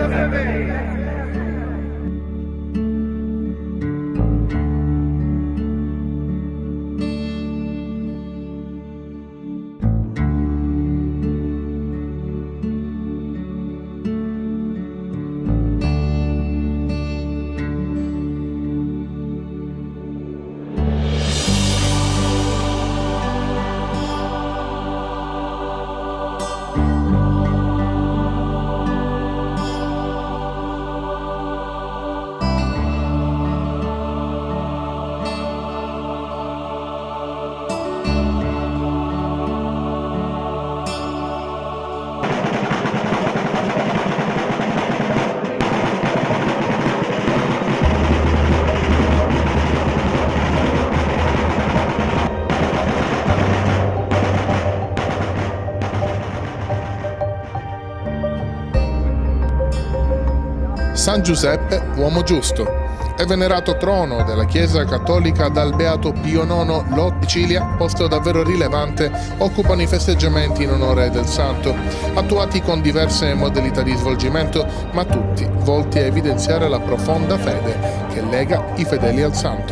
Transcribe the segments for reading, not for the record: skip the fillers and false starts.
San Giuseppe, uomo giusto, è venerato trono della Chiesa Cattolica dal Beato Pio IX. Sicilia, posto davvero rilevante, occupano i festeggiamenti in onore del santo, attuati con diverse modalità di svolgimento, ma tutti volti a evidenziare la profonda fede che lega i fedeli al santo.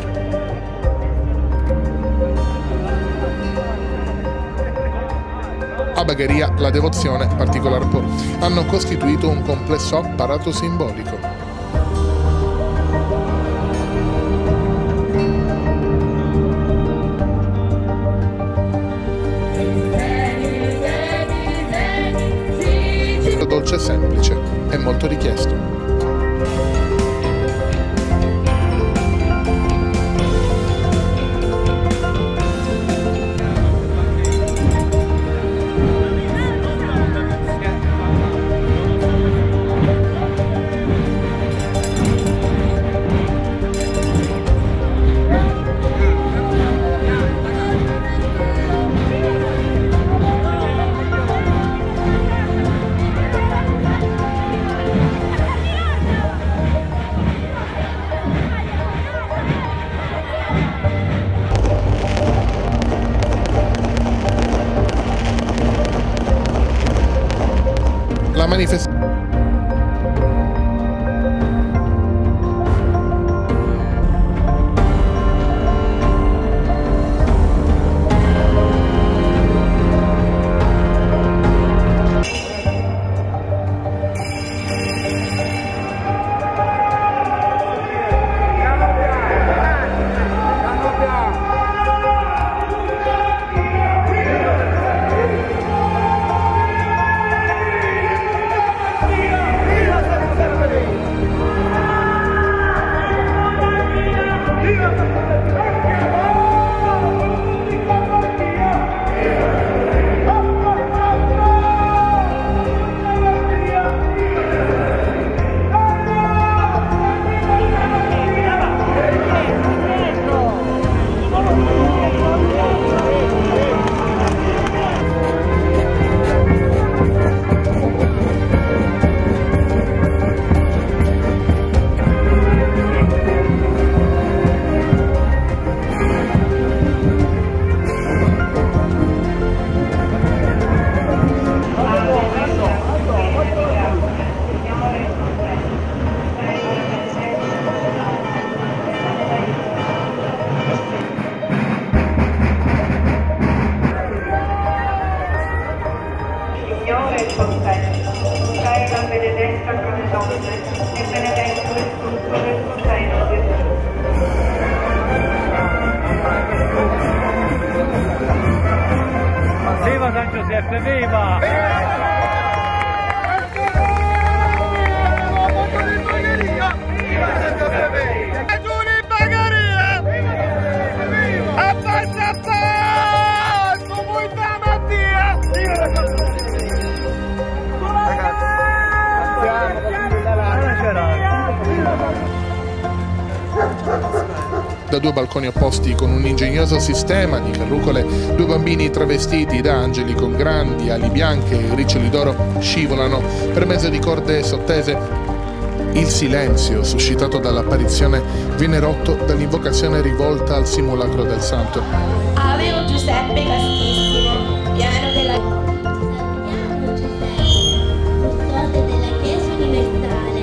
A Bagheria la devozione, particolar po', hanno costituito un complesso apparato simbolico. Dolce e semplice e molto richiesto. La manifestazione la benedetta con le donne e benedetto il frutto del suo seno, Gesù. Viva San Giuseppe, viva! Viva San Giuseppe! Giù in Bagheria! Abbassa passo, muita mattia! Da due balconi opposti, con un ingegnoso sistema di carrucole, due bambini travestiti da angeli con grandi ali bianche e riccioli d'oro scivolano per mezzo di corde sottese. Il silenzio suscitato dall'apparizione viene rotto dall'invocazione rivolta al simulacro del santo. Ave Giuseppe castissimo, pieno della... Salutiamo Giuseppe, custode della Chiesa universale.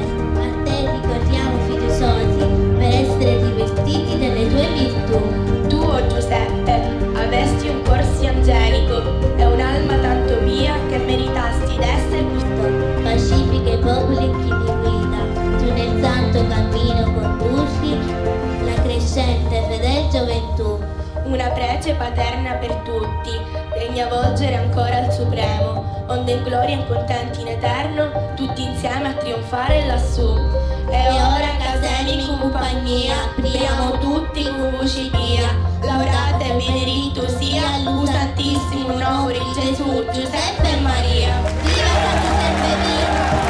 eterna per tutti, degna volgere ancora al Supremo, onde in gloria e contenti in eterno, tutti insieme a trionfare lassù. E ora casemi in compagnia, priamo tutti con voce pia, laudate e benedetto sia il Santissimo nome di Gesù, Giuseppe e Maria. Viva San Giuseppe Dio!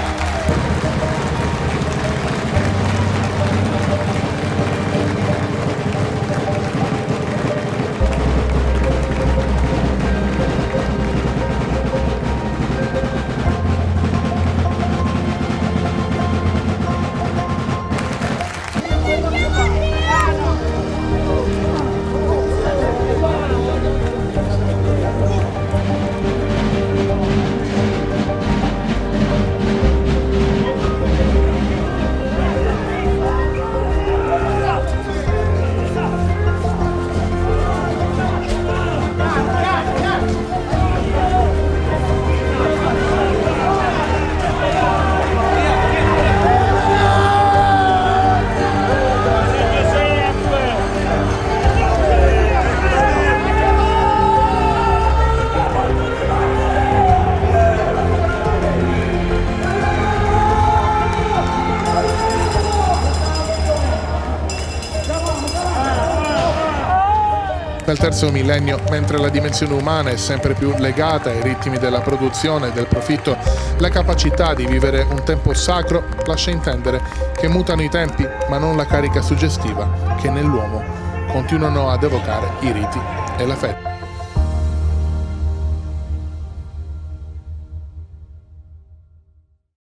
Nel terzo millennio, mentre la dimensione umana è sempre più legata ai ritmi della produzione e del profitto, la capacità di vivere un tempo sacro lascia intendere che mutano i tempi, ma non la carica suggestiva che nell'uomo continuano ad evocare i riti e la fede.